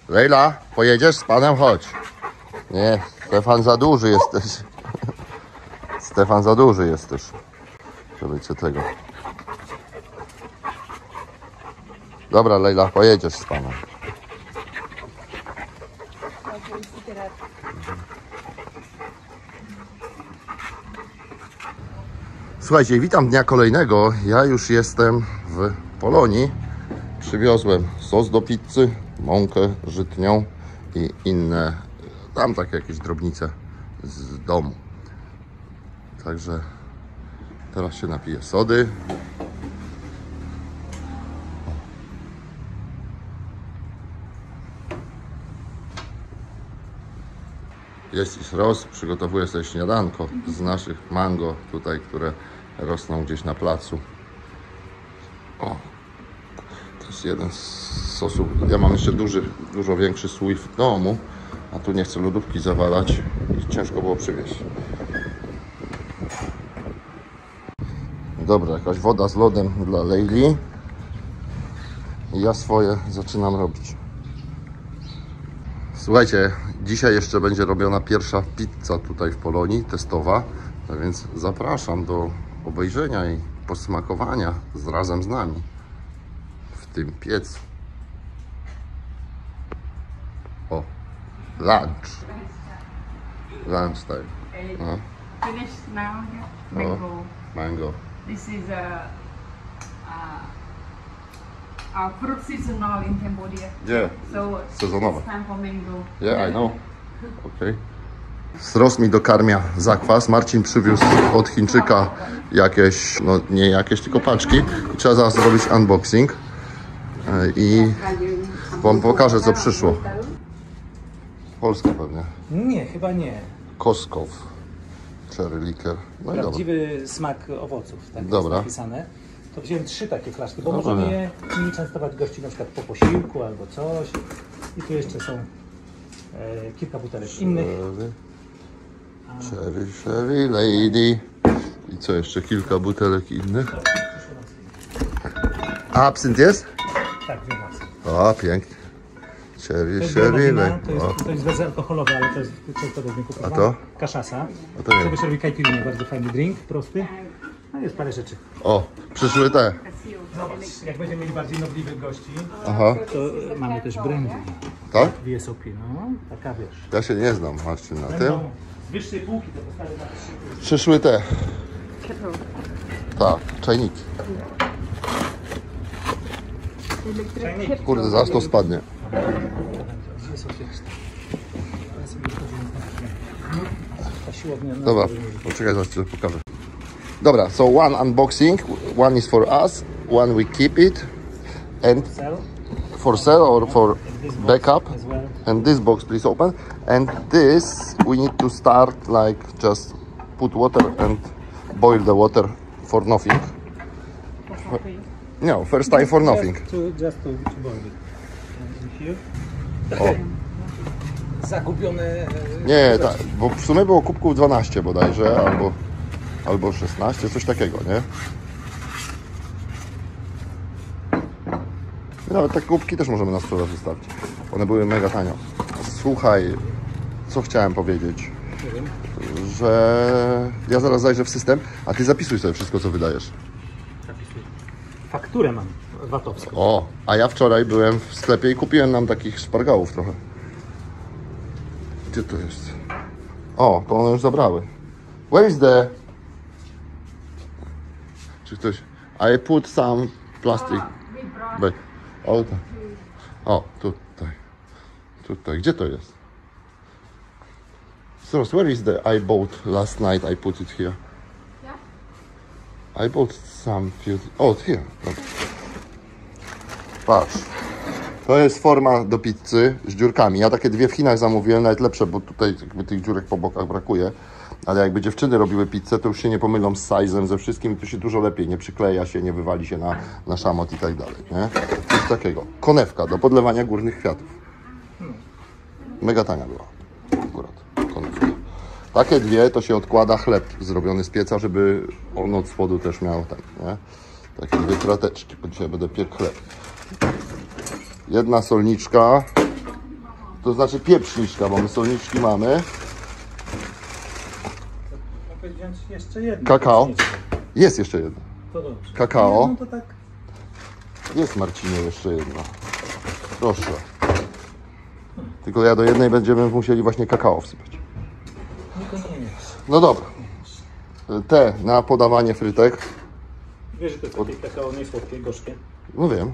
Lejla, pojedziesz z panem? Chodź. Nie, Stefan za duży jesteś. Stefan za duży jesteś. Żeby cię tego. Dobra, Lejla, pojedziesz z panem. Słuchajcie, witam dnia kolejnego. Ja już jestem w Polonii. Przywiozłem sos do pizzy, mąkę żytnią i inne, tam takie jakieś drobnice z domu. Także teraz się napiję sody. Jest już roz, przygotowuję sobie śniadanko z naszych mango tutaj, które rosną gdzieś na placu. O, to jest jeden z sosów. Ja mam jeszcze dużo większy słój w domu, a tu nie chcę lodówki zawalać i ciężko było przywieźć. Dobra, jakaś woda z lodem dla Lejli. I ja swoje zaczynam robić. Słuchajcie, dzisiaj jeszcze będzie robiona pierwsza pizza tutaj w Polonii, testowa, tak więc zapraszam do obejrzenia i posmakowania razem z nami w tym piecu. O, lunch time. No. Finished now. Mango. Mango. This is our fruit seasonal in Cambodia. Yeah. So Sezonowe. it's time for mango. Yeah, I know. Okay. Sros mi dokarmia zakwas. Marcin przywiózł od Chińczyka jakieś, no nie jakieś, tylko paczki. I trzeba zaraz zrobić unboxing. I wam pokażę, co przyszło. Polska pewnie. Nie, chyba nie. Koskow. Cherry liquor. No i Prawdziwy smak owoców, tak Dobra. jest napisane. To wziąłem 3 takie flaszki, bo Dobra. możemy je nimi częstować gości na przykład po posiłku albo coś. I tu jeszcze są kilka butelek innych. Cherry lady. I co jeszcze? Kilka butelek innych. A absynt jest? Tak, wiem. O, pięknie. Cherry lady. To jest bezalkoholowe, ale to jest często do drinków. A to? Kaszasa. A to nie. Sobie robi caipirinha, bardzo fajny drink, prosty. No jest parę rzeczy. O, przyszły te. Zobacz, jak będziemy mieli bardziej nobliwych gości, Aha, to mamy też brandy tak? VSOP, no, taka wiesz. Ja się nie znam, Marcin, na tym. Będą z wyższej półki te postawy na Przyszły te. Tak, czajniki. Kurde, zaraz to spadnie. Dobra, poczekaj, zaraz ci to pokażę. Dobra, so one unboxing, one is for us, one we keep it, and for sale or for backup. And this box please open. And this we need to start like just put water and boil the water for nothing. No, first time for nothing. Just to boil it. Here. O. Zagubione. Nie, tak, bo w sumie było kubków 12 bodajże, albo 16, coś takiego, nie? Nawet takie kubki też możemy na sprzedaż wystawić. One były mega tanio. Słuchaj, co chciałem powiedzieć, że ja zaraz zajrzę w system, a ty zapisuj sobie wszystko, co wydajesz. Zapisuję. Fakturę mam VAT-owską. O, a ja wczoraj byłem w sklepie i kupiłem nam takich szpargałów trochę. Gdzie to jest? O, to one już zabrały. Where is the... Czy ktoś... I put some plastic. But... O, tak. O, tutaj. Tutaj. Gdzie to jest? So, where is the... I bought last night, I put it here. I bought some few... Oh, here. Patrz. To jest forma do pizzy z dziurkami. Ja takie dwie w Chinach zamówiłem, nawet lepsze, bo tutaj jakby tych dziurek po bokach brakuje. Ale jakby dziewczyny robiły pizzę, to już się nie pomylą z size'em, ze wszystkim, to się dużo lepiej, nie przykleja się, nie wywali się na szamot i tak dalej, nie? Coś takiego. Konewka do podlewania górnych kwiatów. Mega tania była. Akurat konewka. Takie dwie to się odkłada chleb zrobiony z pieca, żeby on od spodu też miał ten, nie? Takie dwie krateczki, bo dzisiaj będę piekł chleb. Jedna solniczka To znaczy pieprzniczka, bo my solniczki mamy. Mogę wziąć jeszcze jedno. Kakao. Jest jeszcze jedno. To dobrze. Kakao. Nie, no to tak. Jest, Marcinie, jeszcze jedno. Proszę. Tylko ja do jednej będziemy musieli właśnie kakao wsypać. No to nie jest. No dobra. Te na podawanie frytek. Wiesz, że to jest takie kakao niesłodkie, gorzkie. No wiem.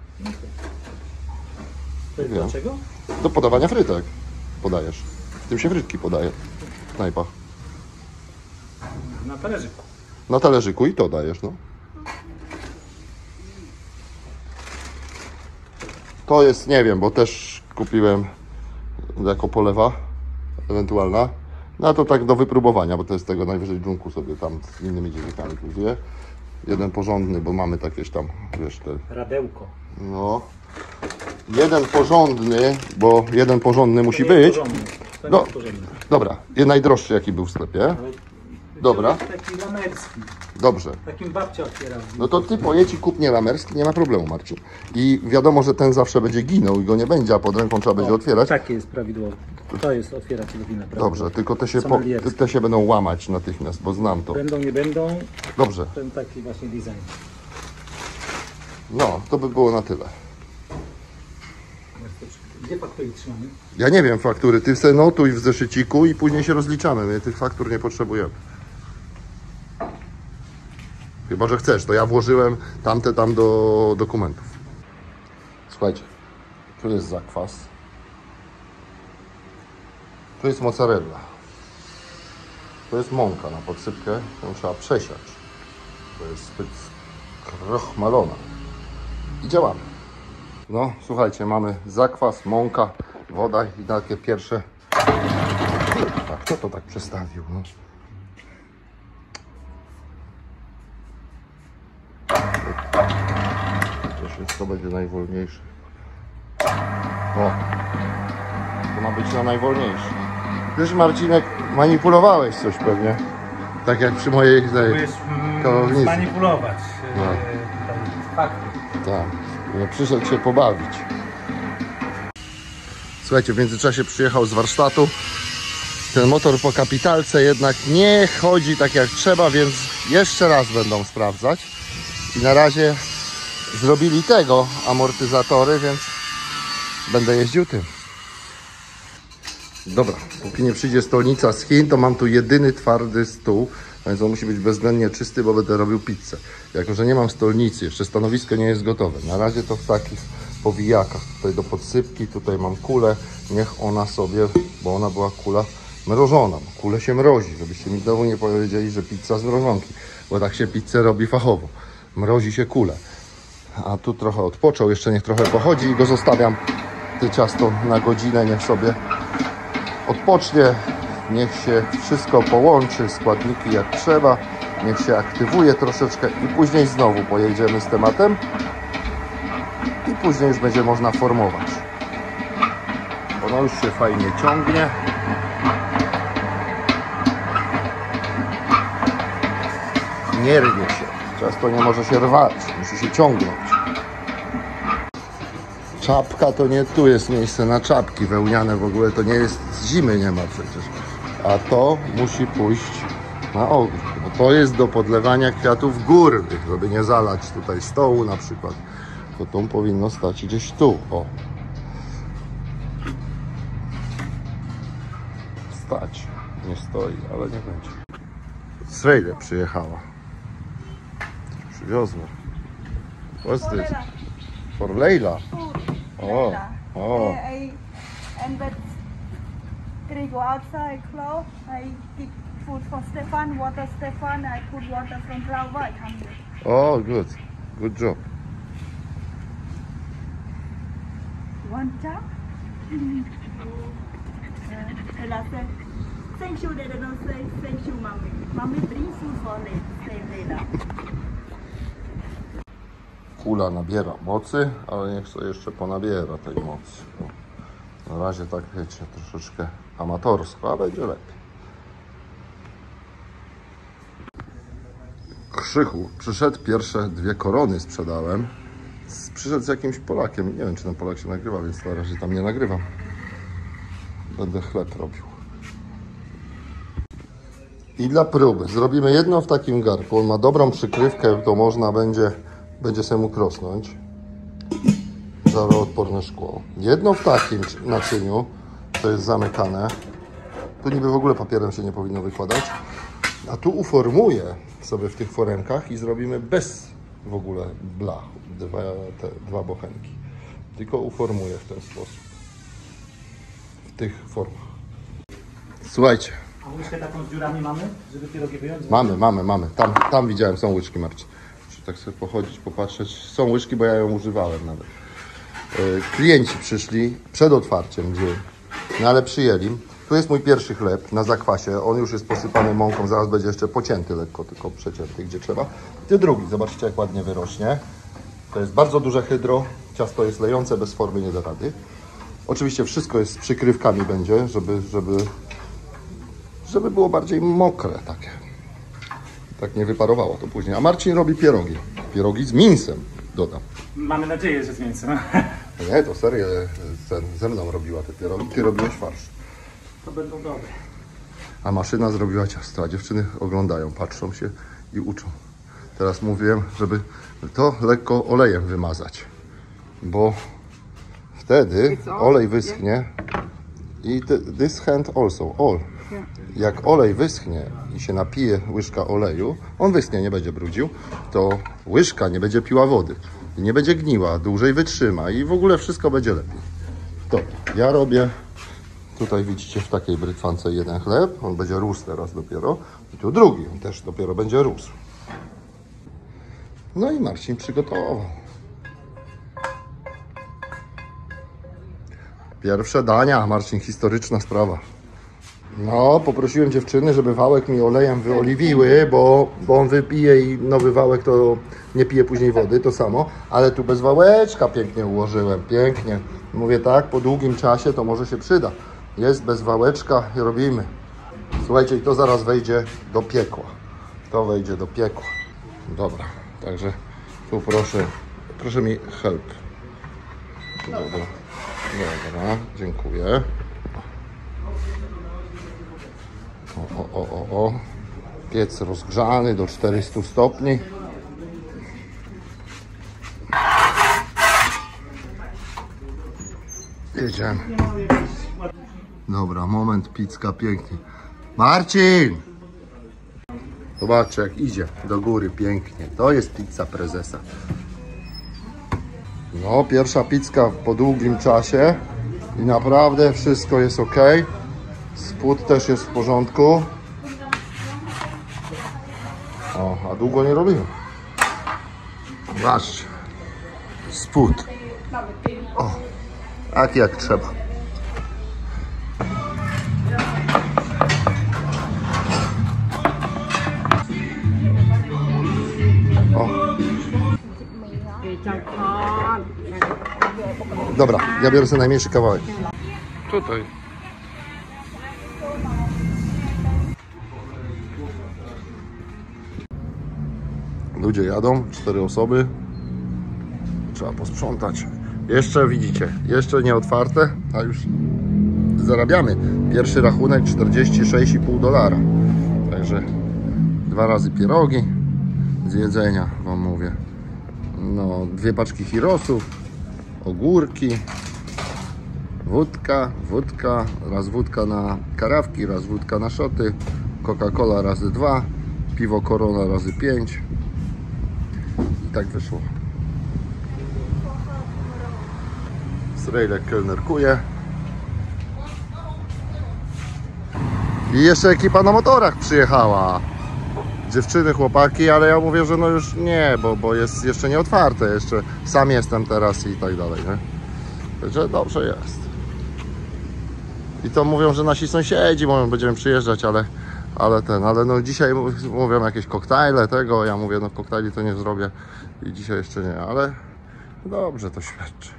To jest Wiem. dlaczego? Do podawania frytek podajesz. W tym się frytki podaje w knajpach. Na talerzyku. Na talerzyku i to dajesz, no. To jest, nie wiem, bo też kupiłem jako polewa ewentualna. No a to tak do wypróbowania, bo to jest tego najwyżej dżunku sobie tam z innymi dziennikami kupuję. Jeden porządny, bo mamy takieś tam, wiesz, te... Radełko. No. Jeden porządny, bo jeden porządny musi To nie jest być. porządny. To nie No. jest porządny. Dobra, najdroższy jaki był w sklepie. Ale Dobra. taki lamerski. Dobrze. Takim babcia otwiera. No to ty pojedź i kup nie lamerski, nie ma problemu, Marcin. I wiadomo, że ten zawsze będzie ginął i go nie będzie, a pod ręką trzeba będzie otwierać. Takie jest prawidłowo. To jest otwierać do wina. Dobrze, tylko Sommelier. te się będą łamać natychmiast, bo znam to. Będą, nie będą. Dobrze, Ten taki właśnie design. no to by było na tyle. Gdzie faktury trzymamy? Ja nie wiem faktury, ty se notuj w zeszyciku i później się rozliczamy. My tych faktur nie potrzebujemy. Chyba że chcesz, to ja włożyłem tamte tam do dokumentów. Słuchajcie, tu jest zakwas. Tu jest mozzarella. To jest mąka na podsypkę, ją trzeba przesiać. To jest zbyt krochmalona. I działamy. No, słuchajcie, mamy zakwas, mąka, woda i takie pierwsze... A kto to tak przestawił? No? To wszystko będzie najwolniejsze. O! To ma być na najwolniejsze. Wiesz, Marcinek, manipulowałeś coś pewnie. Tak jak przy mojej kawownicy. Zmanipulować No. tutaj fakty. Tak, no, przyszedł się pobawić. Słuchajcie, w międzyczasie przyjechał z warsztatu. Ten motor po kapitalce jednak nie chodzi tak jak trzeba, więc jeszcze raz będą sprawdzać. I na razie zrobili tego amortyzatory, więc będę jeździł tym. Dobra, póki nie przyjdzie stolnica z Chin, to mam tu jedyny twardy stół, więc on musi być bezwzględnie czysty, bo będę robił pizzę. Jako że nie mam stolnicy, jeszcze stanowisko nie jest gotowe. Na razie to w takich powijakach. Tutaj do podsypki, tutaj mam kulę. Niech ona sobie, bo ona była kula mrożona. Kulę się mrozi, żebyście mi znowu nie powiedzieli, że pizza z mrożonki, bo tak się pizzę robi fachowo. Mrozi się kulę. A tu trochę odpoczął, jeszcze niech trochę pochodzi i go zostawiam. Te ciasto na godzinę, niech sobie odpocznie, niech się wszystko połączy, składniki jak trzeba, niech się aktywuje troszeczkę i później znowu pojedziemy z tematem i później już będzie można formować. Ono już się fajnie ciągnie. Nie rwie się. Ciasto nie może się rwać, musi się ciągnąć. Czapka to nie tu jest miejsce na czapki wełniane, w ogóle to nie jest, z zimy nie ma przecież. A to musi pójść na ogród, bo to jest do podlewania kwiatów górnych, żeby nie zalać tutaj stołu na przykład. To powinno stać gdzieś tu, o. Stać, nie stoi, ale nie będzie. Swejdę przyjechała. Przywiozła. What's this? For Leila. Oh, oh. And but they go outside, close. I give food for Stefan, water Stefan. I put water from flower. I come here. Oh, good. Good job. One job. And I said, thank you. They don't say thank you, mommy. Mommy brings food for Leila. Kula nabiera mocy, ale niech sobie jeszcze ponabiera tej mocy. Na razie tak, wiecie, troszeczkę amatorsko, a będzie lepiej. Krzychu przyszedł, pierwsze 2 korony sprzedałem. Przyszedł z jakimś Polakiem, nie wiem czy ten Polak się nagrywa, więc na razie tam nie nagrywam. będę chleb robił. I dla próby zrobimy jedno w takim garku. On ma dobrą przykrywkę, to można będzie sobie mógł rosnąć. Żaroodporne szkło. Jedno w takim naczyniu, to jest zamykane. Tu niby w ogóle papierem się nie powinno wykładać. A tu uformuję sobie w tych foremkach i zrobimy bez w ogóle blach. Dwa bochenki. Tylko uformuję w ten sposób. W tych formach. Słuchajcie. A łyżkę taką z dziurami mamy, żeby pierogi wyjąć? Mamy. Tam widziałem, są łyżki, Marcin. Muszę tak sobie pochodzić, popatrzeć. Są łyżki, bo ja ją używałem nawet. Klienci przyszli przed otwarciem dzień, no ale przyjęli. Tu jest mój pierwszy chleb na zakwasie. On już jest posypany mąką, zaraz będzie jeszcze pocięty lekko, tylko przecięty, gdzie trzeba. I drugi, zobaczcie jak ładnie wyrośnie. To jest bardzo duże hydro. Ciasto jest lejące, bez formy nie da rady. Oczywiście wszystko jest z przykrywkami będzie, żeby było bardziej mokre takie. Tak nie wyparowało to później. A Marcin robi pierogi. Pierogi z mięsem, dodam. Mamy nadzieję, że z mięsem. Nie, to serię ze mną robiła te pierogi. Ty robiłeś farsz. To będą dobre. A maszyna zrobiła ciasto, a dziewczyny oglądają, patrzą się i uczą. Teraz mówiłem, żeby to lekko olejem wymazać, bo wtedy olej wyschnie i this hand also, all. Jak olej wyschnie i się napije łyżka oleju, on wyschnie, nie będzie brudził, to łyżka nie będzie piła wody i nie będzie gniła, dłużej wytrzyma i w ogóle wszystko będzie lepiej. Dobra, ja robię, tutaj widzicie w takiej brytwance jeden chleb, on będzie rósł teraz dopiero i tu drugi, on też dopiero będzie rósł. No i Marcin przygotował. Pierwsze dania, Marcin, historyczna sprawa. No, poprosiłem dziewczyny, żeby wałek mi olejem wyoliwiły, bo on wypije i nowy wałek to nie pije później wody, to samo. Ale tu bez wałeczka pięknie ułożyłem, pięknie. Mówię tak, po długim czasie to może się przyda. Jest bez wałeczka i robimy. Słuchajcie, i to zaraz wejdzie do piekła. To wejdzie do piekła. Dobra, także tu proszę mi help. Dobra, dziękuję. O. Piec rozgrzany do 400 stopni. Jedziemy. Dobra, moment, pizka pięknie. Marcin! Zobaczcie jak idzie do góry pięknie. To jest pizza prezesa. No, pierwsza pizka po długim czasie i naprawdę wszystko jest ok. Spód też jest w porządku. O, a długo nie robiłem. Zobaczcie. Spód. O, tak jak trzeba. O. Dobra, ja biorę sobie najmniejszy kawałek. Tutaj. Ludzie jadą, 4 osoby. Trzeba posprzątać. Jeszcze widzicie, jeszcze nie otwarte, a już zarabiamy. Pierwszy rachunek $46,5. Także 2 razy pierogi z jedzenia, wam mówię. No, 2 paczki hirosów, ogórki, wódka, raz wódka na karawki, raz wódka na szoty, Coca-Cola razy 2, piwo Corona razy 5. I tak wyszło. Srejlek kelnerkuje. I jeszcze ekipa na motorach przyjechała. Dziewczyny, chłopaki, ale ja mówię, że no już nie, bo jest jeszcze nie otwarte. Jeszcze sam jestem teraz i tak dalej, nie? Także dobrze jest. I to mówią, że nasi sąsiedzi mówią, będziemy przyjeżdżać, ale no dzisiaj mówią jakieś koktajle tego, ja mówię, no koktajli to nie zrobię i dzisiaj jeszcze nie, ale dobrze to świadczy.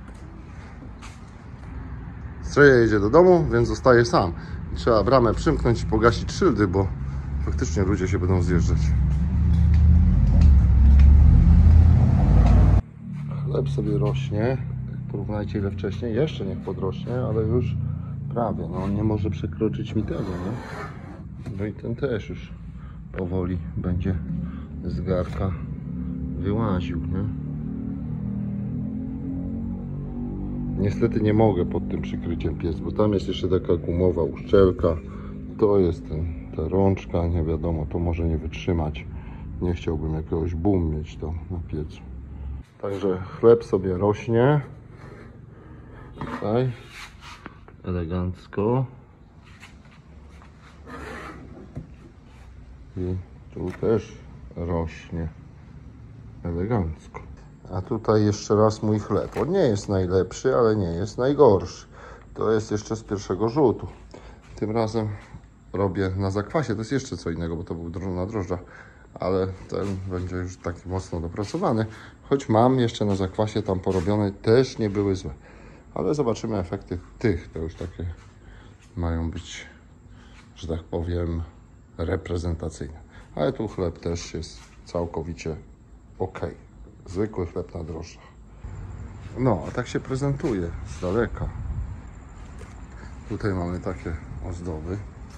Streja jedzie do domu, więc zostaje sam. Trzeba bramę przymknąć i pogasić szyldy, bo faktycznie ludzie się będą zjeżdżać. Chleb sobie rośnie. Porównajcie ile wcześniej. Jeszcze niech podrośnie, ale już Prawie, no on nie może przekroczyć mi tego, nie? No i ten też już powoli będzie z garka wyłaził, nie? Niestety nie mogę pod tym przykryciem piec, bo tam jest jeszcze taka gumowa uszczelka. To jest ta rączka, nie wiadomo, to może nie wytrzymać. Nie chciałbym jakiegoś boom mieć tam na piecu. Także chleb sobie rośnie. Tutaj elegancko. I tu też rośnie elegancko. A tutaj jeszcze raz mój chleb. On nie jest najlepszy, ale nie jest najgorszy. To jest jeszcze z pierwszego rzutu. Tym razem robię na zakwasie. To jest jeszcze co innego, bo to był na drożdżach. Ale ten będzie już taki mocno dopracowany. Choć mam jeszcze na zakwasie tam porobione, też nie były złe. Ale zobaczymy efekty tych. To już takie mają być, że tak powiem, reprezentacyjne. Ale tu chleb też jest całkowicie ok. Zwykły chleb na drożdżach. No, a tak się prezentuje z daleka. Tutaj mamy takie ozdoby,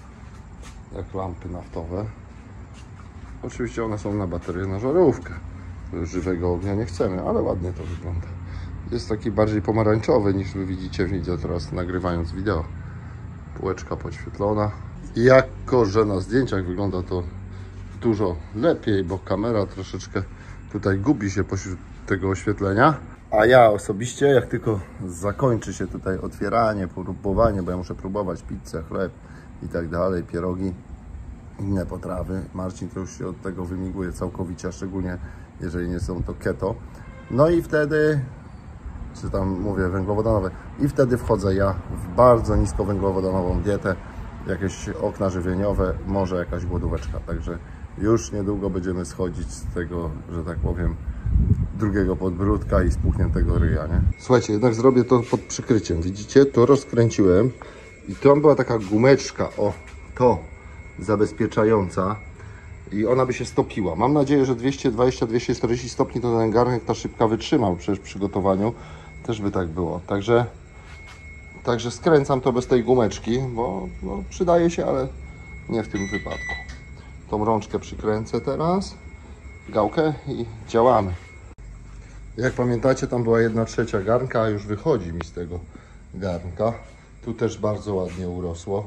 jak lampy naftowe. Oczywiście one są na baterię na żarówkę. Żywego ognia nie chcemy, ale ładnie to wygląda. Jest taki bardziej pomarańczowy niż wy widzicie, widzę teraz nagrywając wideo. Półeczka podświetlona. I jako, że na zdjęciach wygląda to dużo lepiej, bo kamera troszeczkę tutaj gubi się pośród tego oświetlenia. A ja osobiście, jak tylko zakończy się tutaj otwieranie, próbowanie, bo ja muszę próbować pizzę, chleb i tak dalej, pierogi, inne potrawy. Marcin to już się od tego wymiguje całkowicie, a szczególnie jeżeli nie są to keto. No i wtedy, czy tam mówię węglowodanowe, i wtedy wchodzę ja w bardzo niskowęglowodanową dietę, jakieś okna żywieniowe, może jakaś głodóweczka. Także już niedługo będziemy schodzić z tego, że tak powiem, drugiego podbródka i spuchniętego ryja, nie? Słuchajcie, jednak zrobię to pod przykryciem. Widzicie? To rozkręciłem i tam była taka gumeczka, o, to zabezpieczająca i ona by się stopiła. Mam nadzieję, że 220-240 stopni to ten garnek ta szybka wytrzymał przecież w przygotowaniu. Też by tak było. Także skręcam to bez tej gumeczki, bo no, przydaje się, ale nie w tym wypadku. Tą rączkę przykręcę teraz, gałkę i działamy. Jak pamiętacie, tam była 1/3 garnka, a już wychodzi mi z tego garnka. Tu też bardzo ładnie urosło.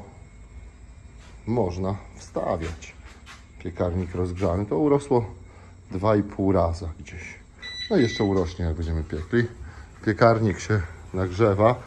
Można wstawiać. Piekarnik rozgrzany, to urosło 2,5 raza gdzieś. No i jeszcze urośnie, jak będziemy piekli. Piekarnik się nagrzewa.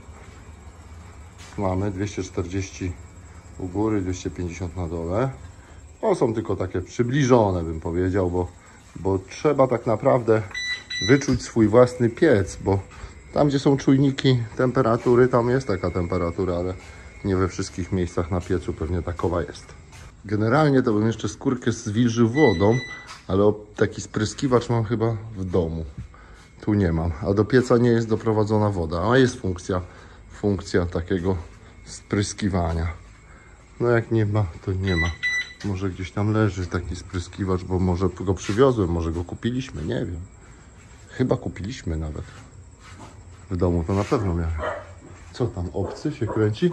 Mamy 240 u góry, 250 na dole. To są tylko takie przybliżone, bym powiedział, bo trzeba tak naprawdę wyczuć swój własny piec, bo tam, gdzie są czujniki temperatury, tam jest taka temperatura, ale nie we wszystkich miejscach na piecu pewnie takowa jest. Generalnie to bym jeszcze skórkę zwilżył wodą, ale taki spryskiwacz mam chyba w domu. Tu nie mam, a do pieca nie jest doprowadzona woda, a jest funkcja takiego spryskiwania. No jak nie ma, to nie ma. Może gdzieś tam leży taki spryskiwacz, bo może go przywiozłem, może go kupiliśmy, nie wiem. Chyba kupiliśmy nawet. W domu to na pewno miałem. Co tam, obcy się kręci?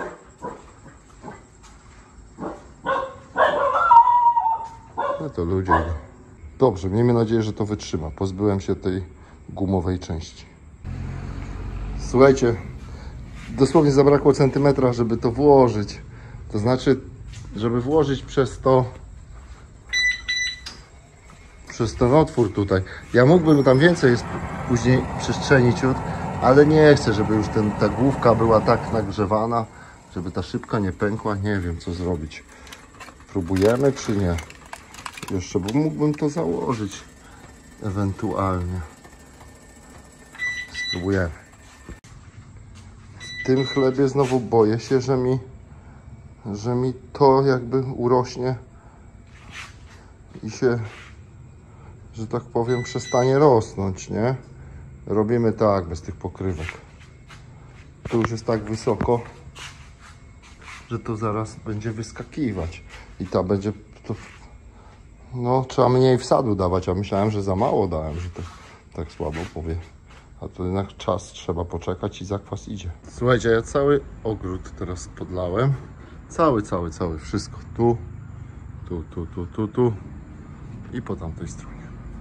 No to ludzie. Dobrze, miejmy nadzieję, że to wytrzyma. Pozbyłem się tej gumowej części. Słuchajcie, dosłownie zabrakło centymetra, żeby to włożyć. To znaczy, żeby włożyć przez ten otwór tutaj. Ja mógłbym tam więcej jest później przestrzeni ciut, ale nie chcę, żeby już ta główka była tak nagrzewana, żeby ta szybka nie pękła. Nie wiem, co zrobić. Próbujemy, czy nie? Jeszcze, bo mógłbym to założyć ewentualnie. Spróbujemy. W tym chlebie znowu boję się, że mi to jakby urośnie i się, że tak powiem, przestanie rosnąć, nie? Robimy tak, bez tych pokrywek. Tu już jest tak wysoko, że to zaraz będzie wyskakiwać i ta będzie to, no trzeba mniej wsadu dawać, a myślałem, że za mało dałem, że to tak słabo A to jednak czas, trzeba poczekać i zakwas idzie. Słuchajcie, ja cały ogród teraz podlałem. Cały, wszystko. Tu i po tamtej stronie.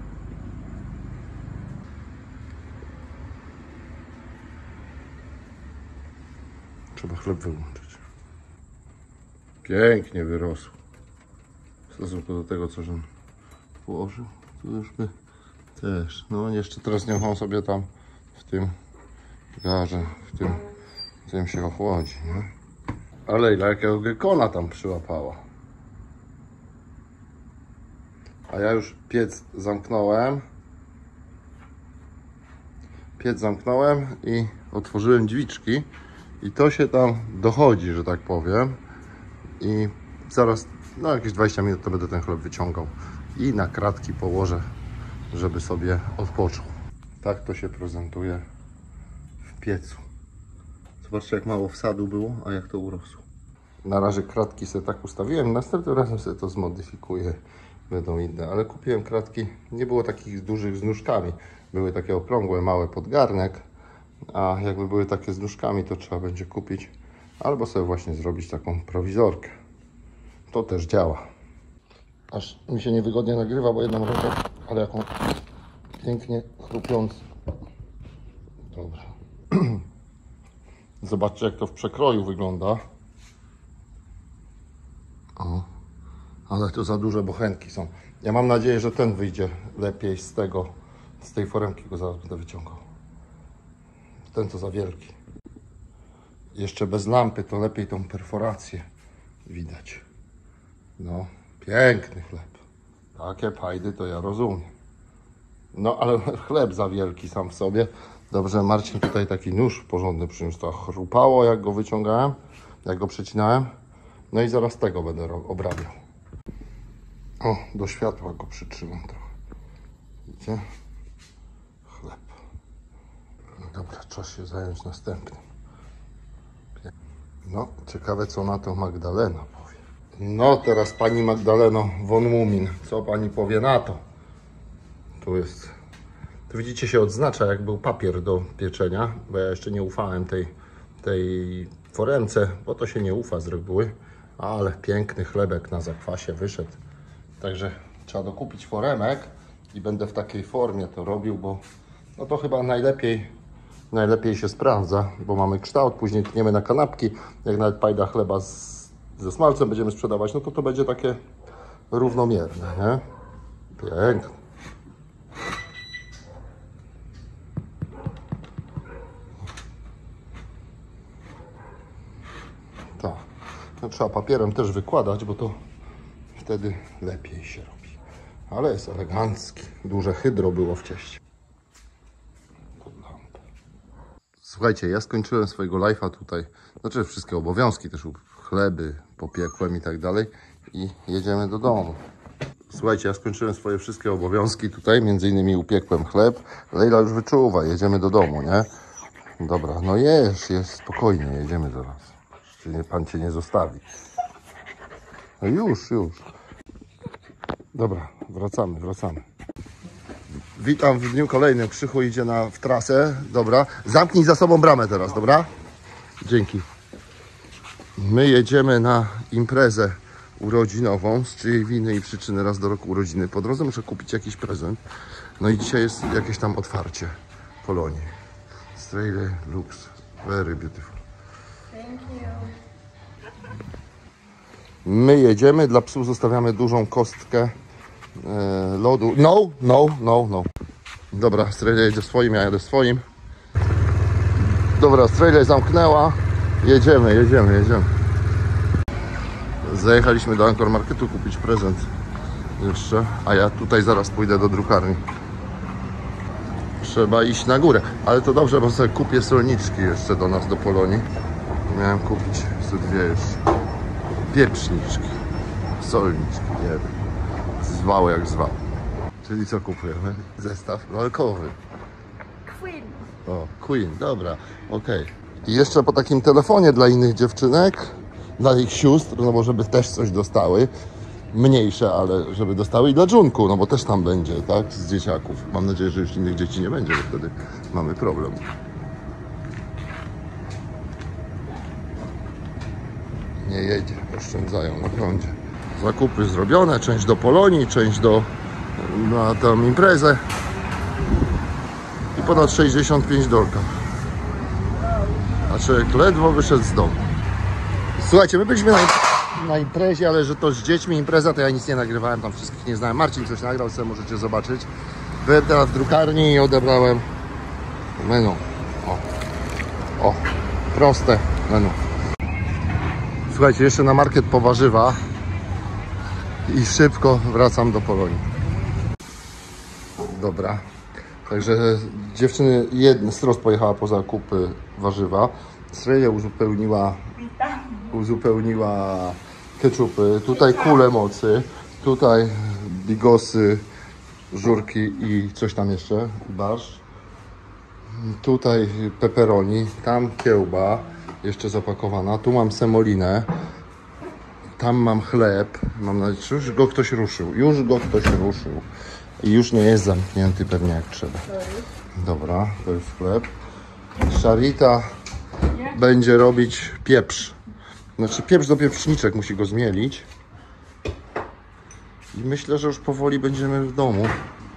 Trzeba chleb wyłączyć. Pięknie wyrosło. W stosunku do tego, co żem położył, to już by też. No jeszcze teraz niech on sobie tam w tym garze, w tym się ochłodzi, nie? Ale ile jakiego gekona tam przyłapała. A ja już piec zamknąłem. I otworzyłem drzwiczki. I to się tam dochodzi, że tak powiem. I zaraz, no jakieś 20 minut to będę ten chleb wyciągał. I na kratki położę, żeby sobie odpoczął. Tak to się prezentuje w piecu. Zobaczcie, jak mało wsadu było, a jak to urosło. Na razie kratki sobie tak ustawiłem, następnym razem sobie to zmodyfikuję, będą inne. Ale kupiłem kratki, nie było takich dużych z nóżkami. Były takie okrągłe, małe pod garnek. A jakby były takie z nóżkami, to trzeba będzie kupić. Albo sobie właśnie zrobić taką prowizorkę. To też działa. Aż mi się niewygodnie nagrywa, bo jedną ręką, ale jaką pięknie chrupiący. Dobrze. Zobaczcie, jak to w przekroju wygląda. O, ale to za duże bochenki są. Ja mam nadzieję, że ten wyjdzie lepiej z tej foremki, go zaraz będę wyciągał. Ten to za wielki. Jeszcze bez lampy to lepiej tą perforację widać. No, piękny chleb. Takie pajdy to ja rozumiem. No, ale chleb za wielki sam w sobie. Dobrze, Marcin tutaj taki nóż porządny przyniósł. To chrupało, jak go wyciągałem, jak go przecinałem. No i zaraz tego będę obrabiał. O, do światła go przytrzymam trochę. Widzicie? Chleb. No dobra, czas się zająć następnym. No, ciekawe, co na to Magdalena powie. No, teraz pani Magdaleno von Mumin. Co pani powie na to? Tu jest... Tu widzicie, się odznacza, jak był papier do pieczenia, bo ja jeszcze nie ufałem tej foremce, bo to się nie ufa z reguły. Ale piękny chlebek na zakwasie wyszedł. Także trzeba dokupić foremek i będę w takiej formie to robił, bo no to chyba najlepiej się sprawdza, bo mamy kształt, później tniemy na kanapki. Jak nawet pajda chleba ze smalcem będziemy sprzedawać, no to będzie takie równomierne, nie? Piękne. Tak. No, trzeba papierem też wykładać, bo to wtedy lepiej się robi. Ale jest elegancki. Duże hydro było w cieście. Słuchajcie, ja skończyłem swojego live'a tutaj. Znaczy wszystkie obowiązki, też chleby popiekłem i tak dalej. I jedziemy do domu. Słuchajcie, ja skończyłem swoje wszystkie obowiązki tutaj. Między innymi upiekłem chleb. Lejla już wyczuwa, jedziemy do domu, nie? Dobra, no jest spokojnie, jedziemy zaraz. Pan cię nie zostawi. No już. Dobra, wracamy. Witam w dniu kolejnym. Krzychu idzie w trasę. Dobra. Zamknij za sobą bramę teraz, dobra? Dzięki. My jedziemy na imprezę urodzinową. Z czyjej winy i przyczyny raz do roku urodziny. Po drodze muszę kupić jakiś prezent. No i dzisiaj jest jakieś tam otwarcie Polonii. Strele looks very beautiful. Thank you. My jedziemy, dla psów zostawiamy dużą kostkę lodu. No. Dobra, Strela jedzie swoim, ja jadę swoim. Dobra, Strela zamknęła. Jedziemy. Zajechaliśmy do Anchor Marketu kupić prezent jeszcze, a ja tutaj zaraz pójdę do drukarni. Trzeba iść na górę, ale to dobrze, bo sobie kupię solniczki jeszcze do nas, do Polonii. Miałem kupić co dwie jeszcze. Pieprzniczki, solniczki, nie wiem. Zwał jak zwał. Czyli co kupujemy? Zestaw lalkowy. Queen. O, Queen, dobra, okej. I jeszcze po takim telefonie dla innych dziewczynek, dla ich sióstr, no bo żeby też coś dostały. mniejsze, ale żeby dostały i dla dżunku, no bo też tam będzie, tak, z dzieciaków. Mam nadzieję, że już innych dzieci nie będzie, bo wtedy mamy problem. Nie jedzie, oszczędzają na prądzie. Zakupy zrobione, część do Polonii, część na tę imprezę. I ponad 65 dolka. A człowiek ledwo wyszedł z domu. Słuchajcie, my byliśmy na imprezie, ale że to z dziećmi impreza, to ja nic nie nagrywałem, tam wszystkich nie znałem. Marcin coś nagrał, sobie możecie zobaczyć. Byłem teraz w drukarni i odebrałem menu. O, proste menu. Słuchajcie, jeszcze na market po warzywa i szybko wracam do Polonii. Dobra, także dziewczyny, jedna z Roz pojechała po zakupy warzywa. Sreja uzupełniła keczupy, tutaj kule mocy, tutaj bigosy, żurki i coś tam jeszcze, barszcz. Tutaj pepperoni, tam kiełba jeszcze zapakowana, tu mam semolinę, tam mam chleb, mam nadzieję, że już go ktoś ruszył i już nie jest zamknięty pewnie jak trzeba. Dobra, to jest chleb. Charita będzie robić pieprz, znaczy pieprz do pieprzniczek, musi go zmielić i myślę, że już powoli będziemy w domu.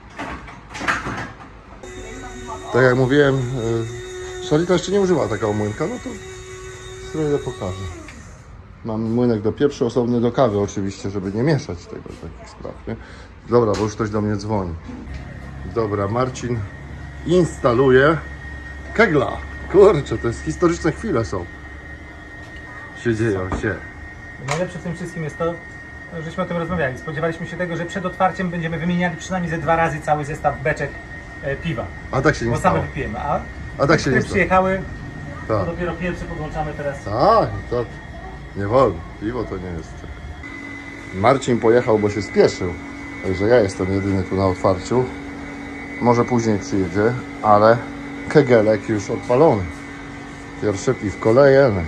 Tak jak mówiłem, Charita jeszcze nie używa takiego młynka, no to sobie pokażę. Mam młynek do pieprzu, osobny do kawy oczywiście, żeby nie mieszać tego, takich spraw, nie? Dobra, bo już ktoś do mnie dzwoni. Dobra, Marcin instaluje kegla. Kurczę, to jest historyczne chwile są. Dzieją się. Najlepsze w tym wszystkim jest to, żeśmy o tym rozmawiali. Spodziewaliśmy się tego, że przed otwarciem będziemy wymieniali przynajmniej ze 2 razy cały zestaw beczek piwa. A tak się nie bo stało. same wypijemy. A tak się nie stało. Przyjechały, Tak. to dopiero pierwszy podłączamy teraz. Tak, to nie wolno. Piwo to nie jest. Marcin pojechał, bo się spieszył. Także ja jestem jedyny tu na otwarciu. Może później przyjedzie, ale kegelek już odpalony. Pierwsze piwko lejemy.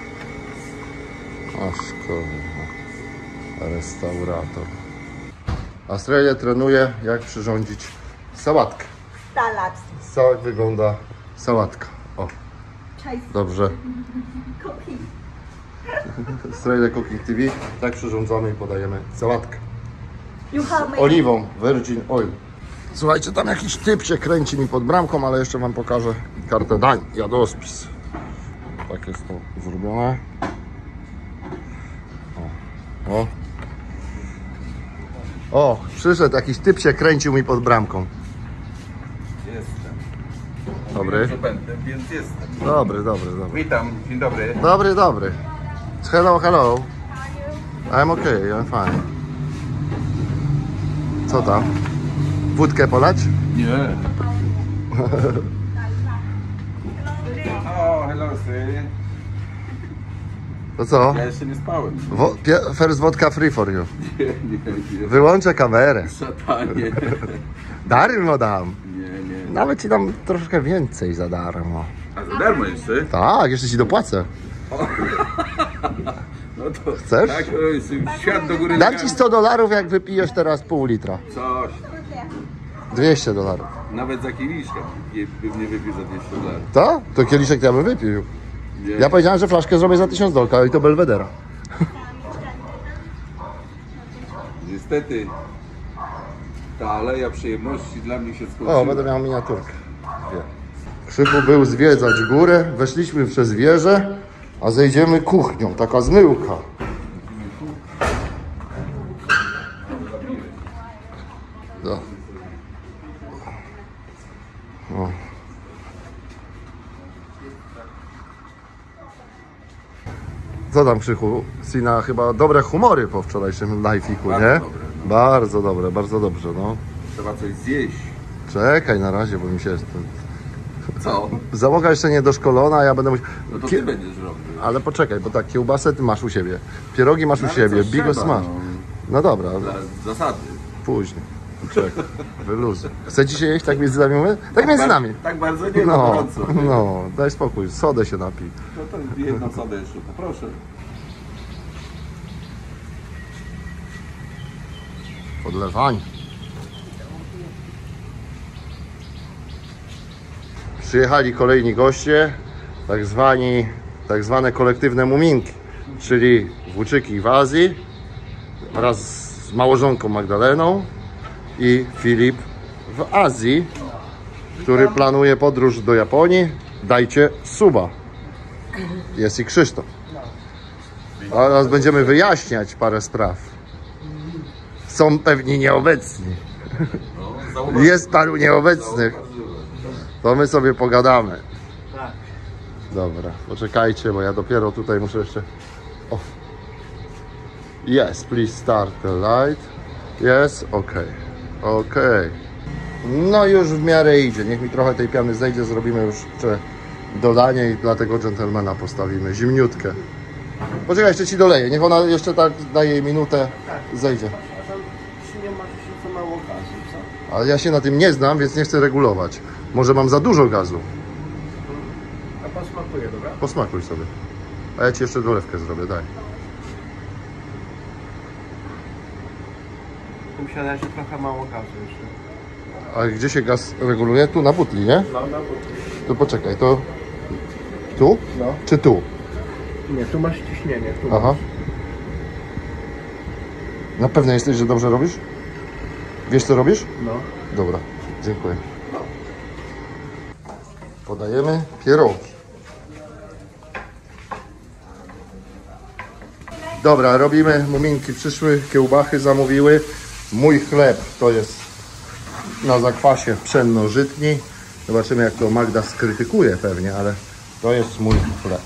O szkoda. Restaurator. Australia trenuje, jak przyrządzić sałatkę. Salad. Jak wygląda sałatka. O, dobrze. Cooking. Australia Cooking TV. Tak przyrządzamy i podajemy sałatkę. You have Z oliwą Virgin Oil. Słuchajcie, tam jakiś typ się kręci mi pod bramką, ale jeszcze wam pokażę kartę dań, jadłospis. Tak jest to zrobione. O, przyszedł jakiś typ się kręcił mi pod bramką. Jestem. Dobry. Że będę, więc jestem. Dobry. Witam, dzień dobry. Dobry. Hello. I'm okay, I'm fine. Co tam? Wódkę polać? Nie. O, hello, sir. To co? Ja jeszcze nie spałem. First vodka free for you. Nie. Wyłączę kamerę. Szatanie. Darmo dam. Nie. Nawet ci dam troszkę więcej za darmo. A za darmo jeszcze? Tak, jeszcze ci dopłacę. No to Chcesz? tak, świat do góry. Dam ci $100, jak wypijesz teraz pół litra. Coś. $200. Nawet za kieliszka pewnie wypił za $200. To? To kieliszek to ja bym wypił. Nie. Ja powiedziałem, że flaszkę zrobię za $1000 i to Belvedera. Niestety ta aleja przyjemności dla mnie się skończyła. O, będę miał miniaturkę. Krzyku był zwiedzać górę, weszliśmy przez wieżę, a zejdziemy kuchnią, taka zmyłka. No. O. Co tam, Krzychu? Sina chyba dobre humory po wczorajszym live'iku, nie? Bardzo dobre, no. Bardzo dobrze, no. Trzeba coś zjeść. Czekaj na razie, bo mi się... Co? Załoga jeszcze nie doszkolona, ja będę musiał... No to ty będziesz robił. Ale poczekaj, bo tak, kiełbasę ty masz u siebie, pierogi masz u siebie, bigos trzeba, masz. No dobra, Dla zasady. później. Czekaj, wyluzuj. Chcecie się jeść, tak między nami mówię? Tak między nami. Tak bardzo nie, No, gorąco. no, daj spokój, sodę się napij. No to jedną sodę jeszcze, poproszę. podlewanie. Przyjechali kolejni goście, tak zwane kolektywne muminki, czyli włóczyki w Azji wraz z małżonką Magdaleną i Filip w Azji, który planuje podróż do Japonii. Dajcie suba. Jest i Krzysztof. A teraz będziemy wyjaśniać parę spraw. Są pewni nieobecni. Jest paru nieobecnych. To my sobie pogadamy. Dobra, poczekajcie, bo ja dopiero tutaj muszę jeszcze... O. Yes, please start the light. Yes, ok. No już w miarę idzie. Niech mi trochę tej piany zejdzie. Zrobimy już jeszcze dolanie i dla tego dżentelmena postawimy zimniutkę. Poczekaj, jeszcze ci doleję. Niech ona jeszcze tak daje jej minutę, zejdzie. Nie ma się za mało gazu, co? Ale ja się na tym nie znam, więc nie chcę regulować. Może mam za dużo gazu. A posmakuję, dobra? Posmakuj sobie. A ja ci jeszcze dolewkę zrobię, daj. Mi się wydaje, że trochę mało gazu jeszcze. A gdzie się gaz reguluje? Tu na butli, nie? No, na butli. To poczekaj, to... Tu? No. Czy tu? Nie, tu masz ciśnienie. Tu Aha. masz. Na pewno jesteś, że dobrze robisz? Wiesz, co robisz? No. Dobra, dziękuję. Podajemy pierogi. Dobra, robimy, muminki przyszły, kiełbachy zamówiły. Mój chleb to jest na zakwasie pszenno-żytni. Zobaczymy, jak to Magda skrytykuje pewnie, ale to jest mój chleb.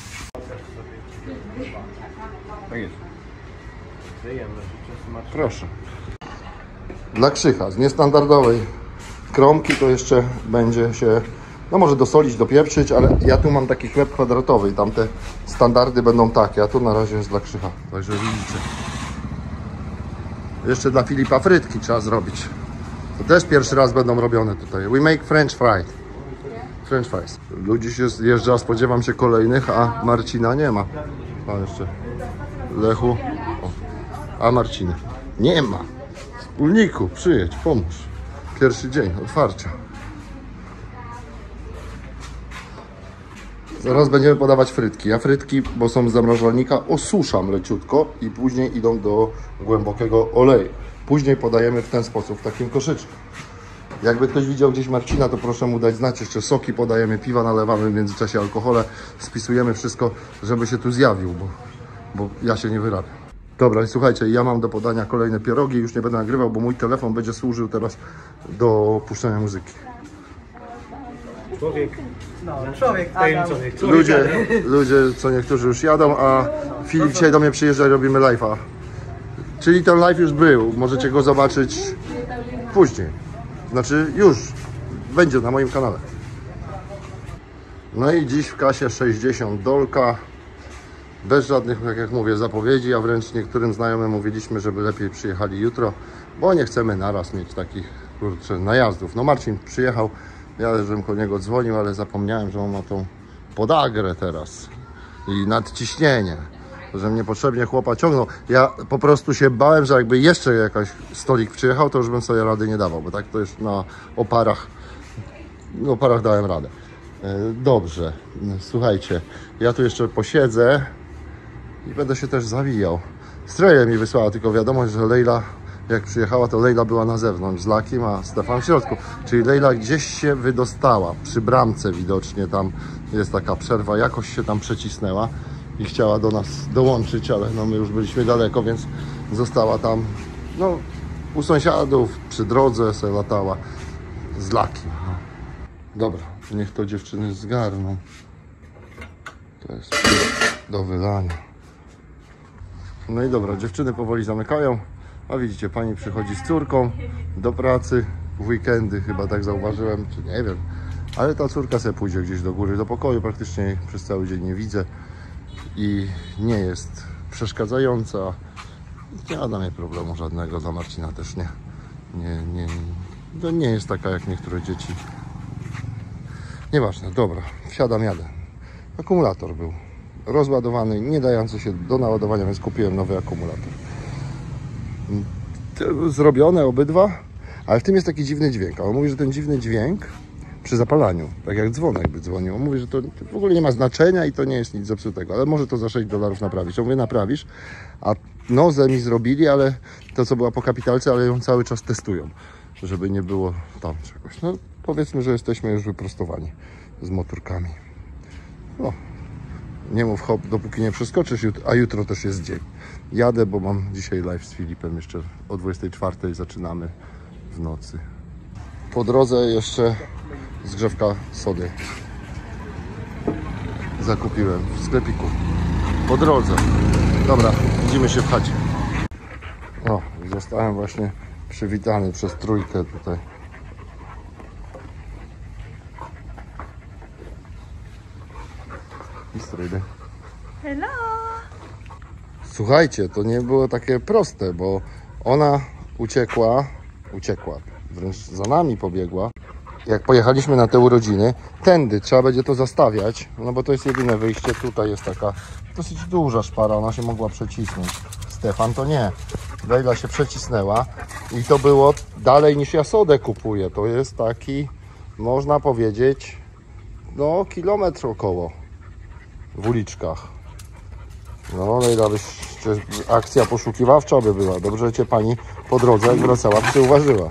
Tak jest. Zjemy, życzę smacznego. Proszę. Dla Krzycha z niestandardowej kromki to jeszcze będzie się, no może dosolić, dopieprzyć, ale ja tu mam taki chleb kwadratowy i tamte standardy będą takie, a tu na razie jest dla Krzycha, także widzicie. Jeszcze dla Filipa frytki trzeba zrobić. To też pierwszy raz będą robione tutaj. We make French fries. French fries. Ludzi się zjeżdża, spodziewam się kolejnych, a Marcina nie ma. A jeszcze Lechu. O. A Marciny nie ma. Wspólniku, przyjedź, pomóż. Pierwszy dzień otwarcia. Zaraz będziemy podawać frytki. Ja frytki, bo są z zamrażalnika, osuszam leciutko i później idą do głębokiego oleju. Później podajemy w ten sposób, w takim koszyczku. Jakby ktoś widział gdzieś Marcina, to proszę mu dać znać. Jeszcze soki podajemy, piwa nalewamy, w międzyczasie alkohole. Spisujemy wszystko, żeby się tu zjawił, bo ja się nie wyrabiam. Dobra, i słuchajcie, ja mam do podania kolejne pierogi. Już nie będę nagrywał, bo mój telefon będzie służył teraz do puszczenia muzyki. Człowiek. No, człowiek. Człowiek. Ludzie, co niektórzy już jadą, a Filip dzisiaj do mnie przyjeżdża i robimy live'a. Czyli ten live już był, możecie go zobaczyć później. Znaczy już, będzie na moim kanale. No i dziś w kasie 60 dolka. Bez żadnych, tak jak mówię, zapowiedzi, a wręcz niektórym znajomym mówiliśmy, żeby lepiej przyjechali jutro, bo nie chcemy naraz mieć takich, kurczę, najazdów. No Marcin przyjechał, ja żebym po niego dzwonił, ale zapomniałem, że on ma tą podagrę teraz i nadciśnienie, że mnie potrzebnie chłopa ciągnął. Ja po prostu się bałem, że jakby jeszcze jakaś stolik przyjechał, to już bym sobie rady nie dawał, bo tak to już na oparach dałem radę. Dobrze, słuchajcie, ja tu jeszcze posiedzę i będę się też zawijał. Streja mi wysłała tylko wiadomość, że Lejla, jak przyjechała, to Lejla była na zewnątrz z Lakim, a Stefan w środku. Czyli Lejla gdzieś się wydostała, przy bramce widocznie, tam jest taka przerwa, jakoś się tam przecisnęła i chciała do nas dołączyć, ale no my już byliśmy daleko, więc została tam, no, u sąsiadów, przy drodze se latała z Lakim. No. Dobra, niech to dziewczyny zgarną. To jest do wylania. No i dobra, dziewczyny powoli zamykają. A widzicie, pani przychodzi z córką do pracy w weekendy, chyba tak zauważyłem, czy nie wiem. Ale ta córka sobie pójdzie gdzieś do góry, do pokoju, praktycznie jej przez cały dzień nie widzę. I nie jest przeszkadzająca. Nie ma dla mnie problemu żadnego, dla Marcina też nie. To nie jest taka jak niektóre dzieci. Nieważne, dobra, wsiadam, jadę. Akumulator był rozładowany, nie dający się do naładowania, więc kupiłem nowy akumulator. zrobione obydwa, ale w tym jest taki dziwny dźwięk. A on mówi, że ten dziwny dźwięk przy zapalaniu, tak jak dzwonek by dzwonił. On mówi, że to w ogóle nie ma znaczenia i to nie jest nic zepsutego, ale może to za $6 naprawić. Ja mówię, naprawisz, a nozę mi zrobili, ale to co była po kapitalce, ale ją cały czas testują, żeby nie było tam czegoś. No powiedzmy, że jesteśmy już wyprostowani z motorkami. No, nie mów hop, dopóki nie przeskoczysz, a jutro też jest dzień. Jadę, bo mam dzisiaj live z Filipem, jeszcze o 24:00 zaczynamy w nocy. Po drodze jeszcze zgrzewka sody zakupiłem w sklepiku. Po drodze. Dobra, widzimy się w chacie. O, zostałem właśnie przywitany przez trójkę tutaj. Hello! Słuchajcie, to nie było takie proste, bo ona uciekła, wręcz za nami pobiegła. Jak pojechaliśmy na te urodziny, tędy trzeba będzie to zastawiać, no bo to jest jedyne wyjście. Tutaj jest taka dosyć duża szpara, ona się mogła przecisnąć. Stefan to nie. Leila się przecisnęła i to było dalej niż ja sodę kupuję. To jest taki, można powiedzieć, no kilometr około w uliczkach. No, Leila, akcja poszukiwawcza by była. Dobrze, że cię pani po drodze, jak wracała, przyuważyła.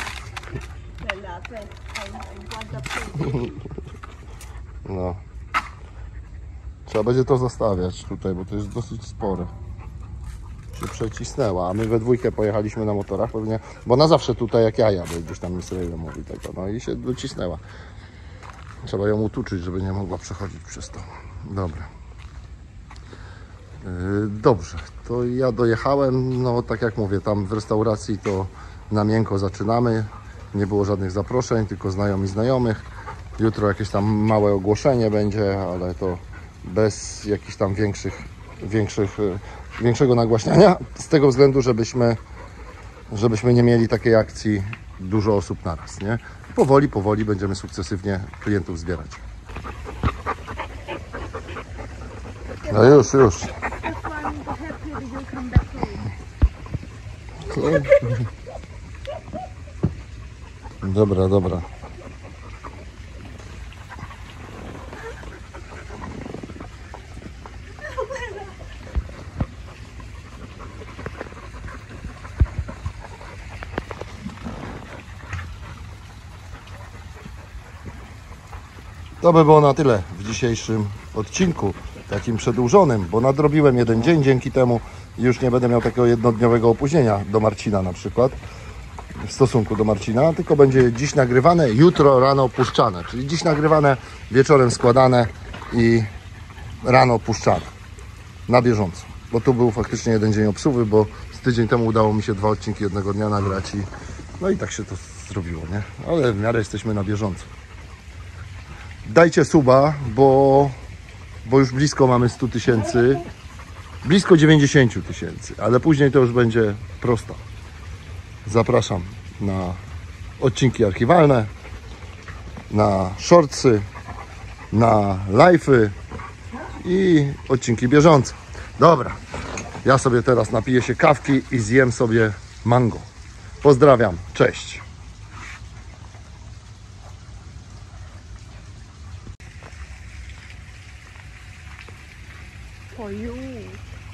No. Trzeba będzie to zostawiać tutaj, bo to jest dosyć spore. Się przecisnęła, a my we dwójkę pojechaliśmy na motorach, pewnie, bo ona zawsze tutaj jak ja jadę, gdzieś tam Israelem mówi tego, no i się docisnęła. Trzeba ją utuczyć, żeby nie mogła przechodzić przez to. Dobra. Dobrze, to ja dojechałem, no tak jak mówię, tam w restauracji to na miękko zaczynamy. Nie było żadnych zaproszeń, tylko znajomi znajomych. Jutro jakieś tam małe ogłoszenie będzie, ale to bez jakichś tam większego nagłaśniania. Z tego względu, żebyśmy nie mieli takiej akcji dużo osób naraz, nie? Powoli będziemy sukcesywnie klientów zbierać. No już. Dobra. To by było na tyle w dzisiejszym odcinku, takim przedłużonym, bo nadrobiłem jeden dzień, dzięki temu już nie będę miał takiego jednodniowego opóźnienia do Marcina na przykład, w stosunku do Marcina, tylko będzie dziś nagrywane, jutro rano puszczane, czyli dziś nagrywane, wieczorem składane i rano puszczane, na bieżąco, bo tu był faktycznie jeden dzień obsuwy, bo z tydzień temu udało mi się 2 odcinki jednego dnia nagrać i no i tak się to zrobiło, nie? Ale w miarę jesteśmy na bieżąco. Dajcie suba, bo już blisko mamy 100 000, blisko 90 000, ale później to już będzie prosta. Zapraszam na odcinki archiwalne, na shortsy, na live'y i odcinki bieżące. Dobra, ja sobie teraz napiję się kawki i zjem sobie mango. Pozdrawiam, cześć. For you.